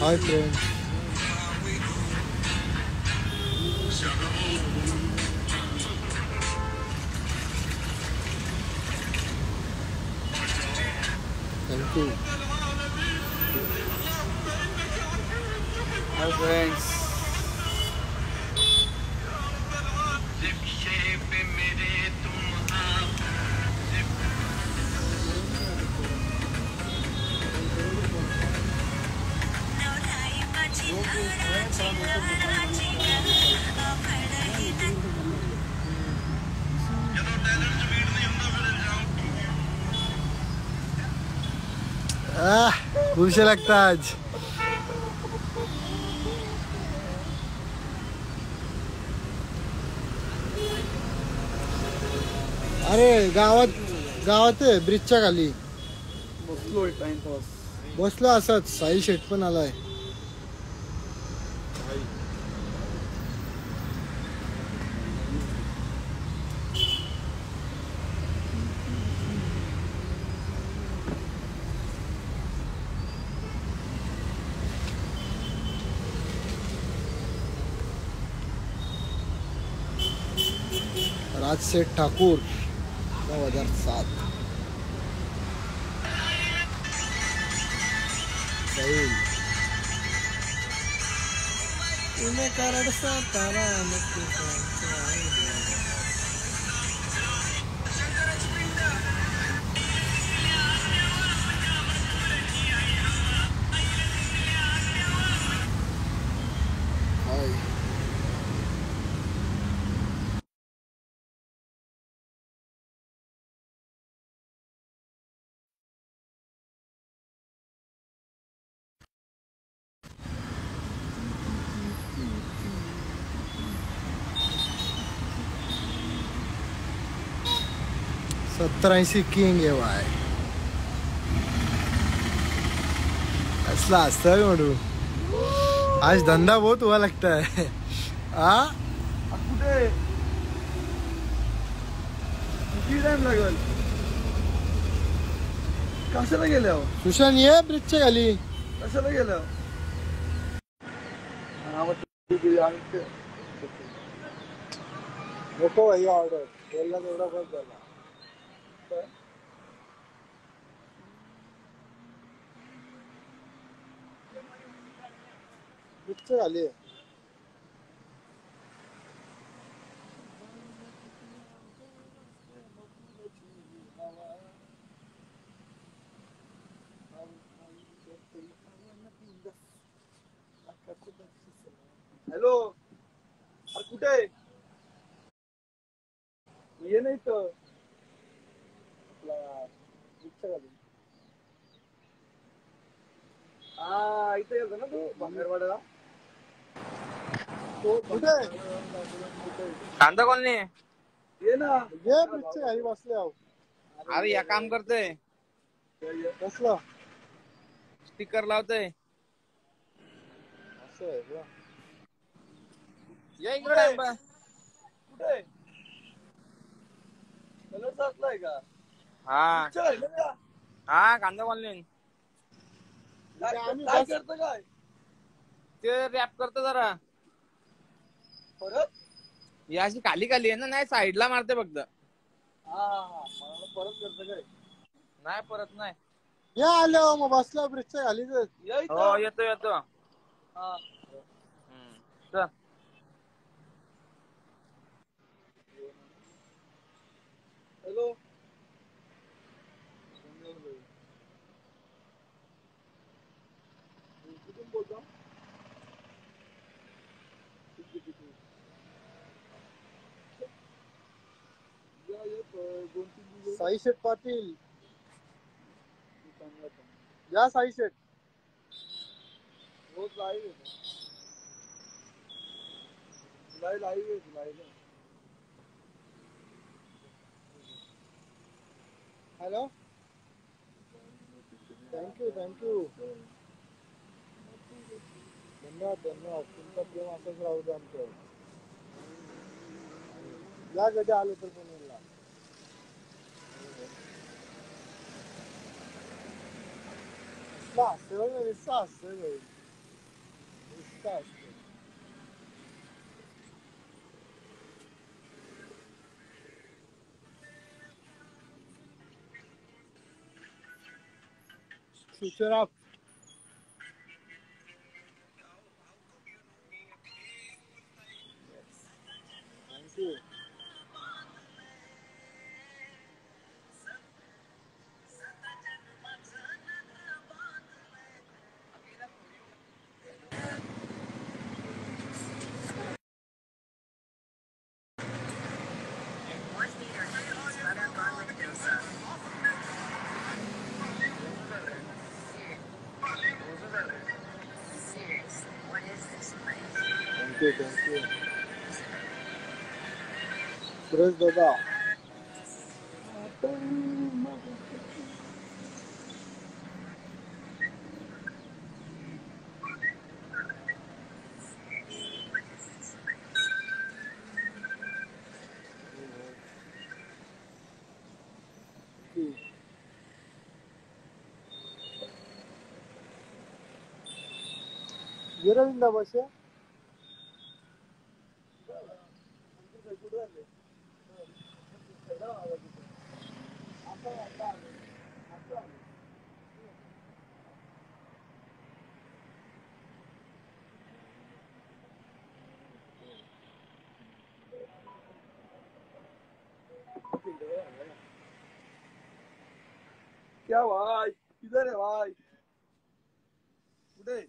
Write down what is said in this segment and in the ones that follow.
हाय friends. Thank you. Hi friends. भूसे लगता है आज. अरे गावात आहे ब्रिजच्या खाली बसलोय टाइमपास. बसलो असंच. साई शेट पण आलाय. राजसेठ ठाकूर 2007. साहिल तुम्हें करड़ सातारा $70 किंग है भाई. असला हसता है म्हणू. आज धंधा बहुत हुआ लगता है. हाँ कुठे किती टाइम लागेल? कशाला गेल्या हो? सुशांत ये ब्रिजच्या खाली. कशाला गेल्या? नको भाई ऑर्डर बोलला तेवढा बस झाला. ब्रिजच्या खाली आहे. हॅलो, अरे कुठे आहे? ये नाही तर ब्रिजच्या खाली. हा इथे येतो ना तू बाहेरवाड्याला. कुठे आहे? कांदा कॉलनी. ये ना. ये ब्रिजच्या खाली बसले आहो. अरे या काम करतोय. कसलं स्टिकर लावतोय. असं आहे का? या इकडे टाइमपास. कुठे कलर साचलाय का? हा चल हा कांदा कॉलनी. काय करतं काय? ते रॅप करतो जरा. परत याची खाली खाली आहे ना. नाही साईडला मारते फक्त. हा मला परत करतं काय? नाही परत नाही. या आलो मग बसलो ब्रिजच्या खालीच. हो येतो येतो. हा चल. हॅलो, कुठून बोलतो? साई शेठ पाटील या. साई शेठ रोज लाईव्ह आहे. हॅलो. थँक्यू धन्यवाद. तुमचा प्रेम असंच राहू दे आमच्यावर. या कधी आलो तर पुण्याला. असं काय असतं future of thank you thank you thank you Suresh दादा वीरविंदा बस क्या भाई किधर है भाई कुठे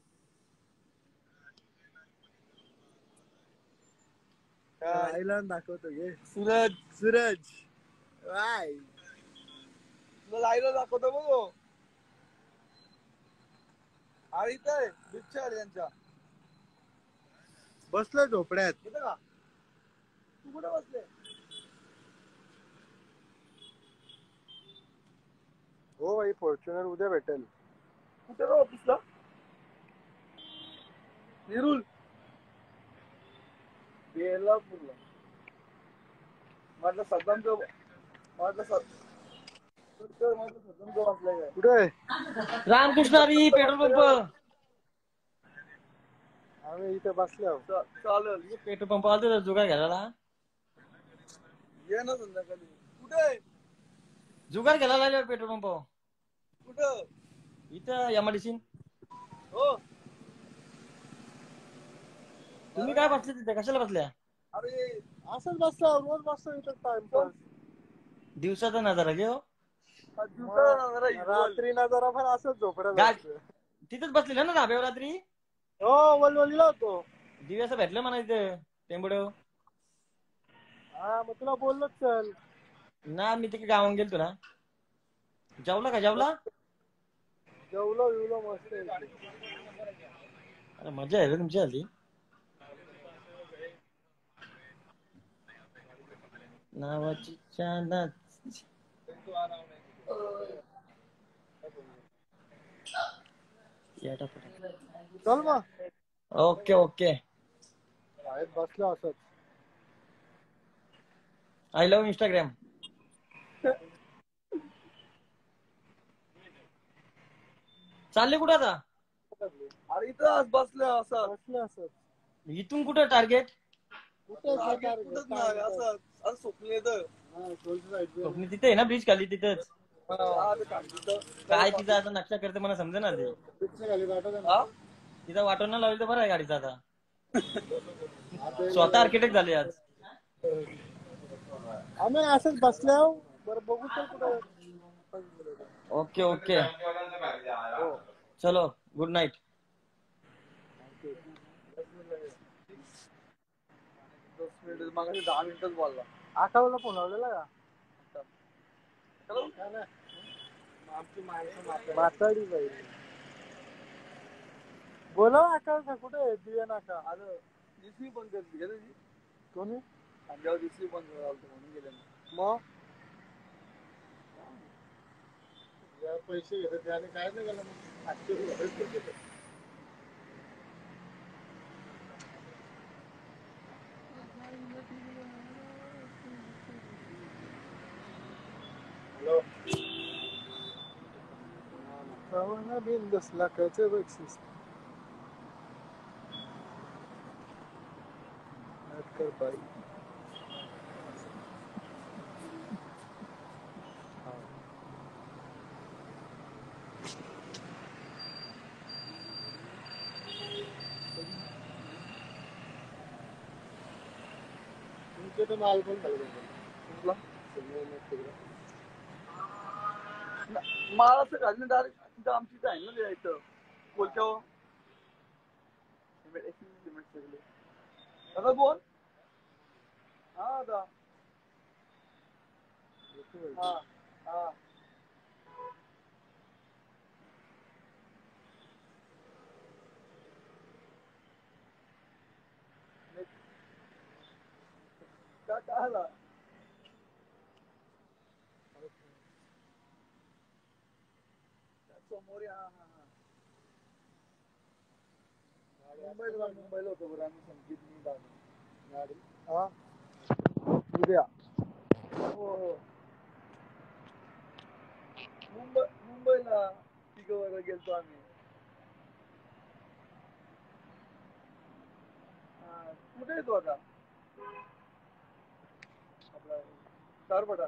आईलँड दाखवतो घे सूरज सूरज वाय तुला लाईव्ह दाखवतो बघ आणि इथं आहे बिच्छा यांच्या बसलो झोपड्यात इथं का तू कुठे बसले हो भाई फॉर्च्युनर उद्या भेटेल कुठे राहू ऑफिसला नेरूल बेलापूरला म्हटलं सद्दामचं म्हटलं सद्दामचं वाचलंय काय कुठे रामकृष्ण हरी पेट्रोल पंप आम्ही इथे बसलो चालेल पेट्रोल पंप आलतो जुगार घ्यायला ये ना संध्याकाळी कुठे जुगार घ्यायला लागले पेट्रोल पंप कुठं इथं एमआयडीसी हो तुम्ही काय बसले तिथे कशाला बसल्या अरे असंच बसलो रोज बसतो इथं टाइमपास दिवसाचा नजारा घेऊ रात्री ना जरा पण असंच झोपड्यात बसतो. तिथेच बसलेलं ना धाब्यावर रात्री हो वलवलीला होतो दिव्याचं भेटलं म्हणा इथं टेंबुड्यावर हा मग तुला बोललोच चल ना मी तिकडे गावात गेलतो ना जेवला का जेवला जेवलो विवलो मस्त आहे. अरे मजा आहे रे तुमची हल्ली नावाची चांदात चल मग ओके ओके शाळेत बसलो असंच आय लव्ह इंस्टाग्राम चालले कुठं आता अरे इथं आज बसलं असं बसलो असंच इथून कुठं टार्गेट कुठंच नाही असं असं स्वप्न येतं स्वप्नी तिथे आहे ना ब्रिज खाली तिथंच काय तिथं आता नक्षा करते मला समजा ना ते तिथं वाटून ना लावली तर बरं आहे गाडीचा आता स्वतः आर्किटेक्ट झाले आज आम्ही असंच बसलो बरं बघू तर कुठं ओके ओके चलो गुड नाईट मागाशी 10 मिनिटच बोलला आकावला फोन लावलेला का आमची माणसं माताडी बाई बोला आका कुठे आहे दिव्या नाका आलं दिसली पण करते का त्याची कोणी खांद्यावर दिसली पण म्हणून गेले मग पैसे घेतात त्याने काय नाही गेलं मग 500 रुपये हॅलो बिन 10 लाखाचं बक्षीस तर बाई तुमचे तर माल पण कुठला? माळ असं घालून डायरेक्ट तिथं आमची इथं आहे ना इथं कोलच्यावर सिमेंट सगळे दादा बोल हा दादा हा हा काय आला समोर या हा हा मुंबईला होतो बरं आम्ही संगीत मी दादा गाडी हा उद्या हो हो मुंबईला तिघं गेलतो आम्ही कुठे येतो आता आपला कारपटा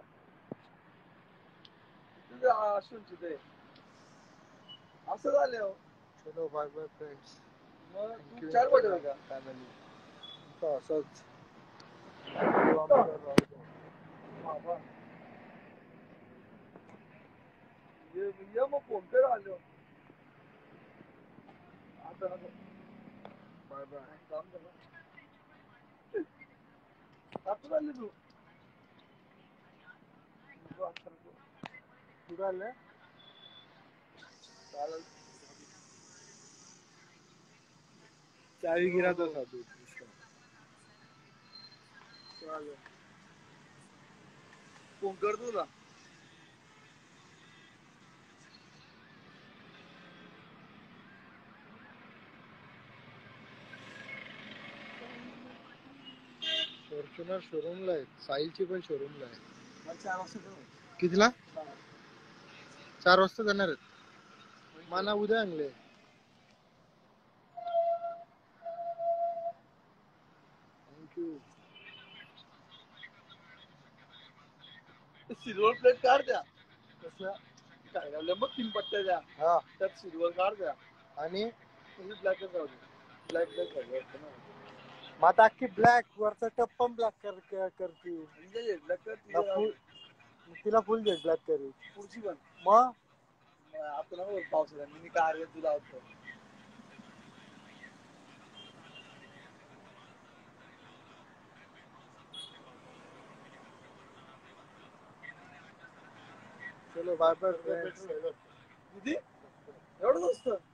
तुझ्या अश्विनची ते असं झालं हो चलो बाय बाय फ्रेंड्स मग तू चार पटेल का फॅमिली असंच बाबा ये मग फोन कर आलो आता बाय बाय काम झालं आता झाली तू कुठं आलं चालेल चावी गिरा तो साधू चालेल फोन कर तुला फॉर्च्युनर शोरूमला आहे साईलची पण शोरूमला आहे मला 4 वाजता करू कितीला 4 वाजता जाणार आहेत मला उद्या आणले थँक्यू सिल्वर प्लेट काढ द्या कसल्या काय घाललं मग 3 पट्ट्या द्या हा त्यात सिल्वर काढ द्या आणि ब्लॅकच राहू दे ब्लॅक वाटतं ना मग आता अख्खी ब्लॅक वरचा टप पण ब्लॅक करती म्हणजे ब्लॅक तिला फुल दे ब्लॅक करी पुढची पण मग आता ना पावसाळ्यात मी कार तुला आवडतो चलो बाय बाय फ्रेंड्स किती एवढंच असतं